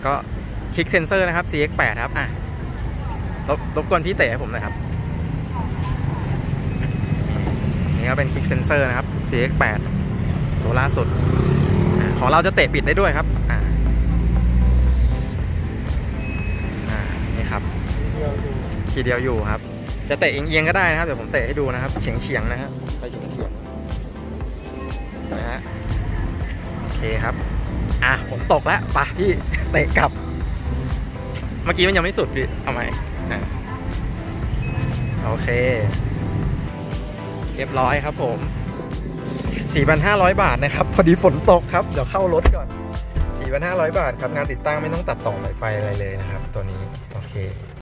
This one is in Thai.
ก็คลิกเซนเซอร์นะครับ CX8 ครับรบกวนพี่เตะให้ผมหน่อยครับนี่ก็เป็นคลิกเซนเซอร์นะครับ CX8 ตัวล่าสุดของเราจะเตะปิดได้ด้วยครับนี่ครับทีเดียวอยู่ครับจะเตะเอียงๆก็ได้นะครับเดี๋ยวผมเตะให้ดูนะครับเฉียงๆนะฮะไปเฉียงๆนะฮะโอเคครับผมตกแล้วป่ะพี่เตะกลับเมื่อกี้มันยังไม่สุดพี่เอาใหม่โอเคเรียบร้อยครับผม 4,500 บาทนะครับพอดีฝนตกครับเดี๋ยวเข้ารถก่อน 4,500 บาทครับงานติดตั้งไม่ต้องตัดต่อสายไฟอะไรเลยนะครับตัวนี้โอเค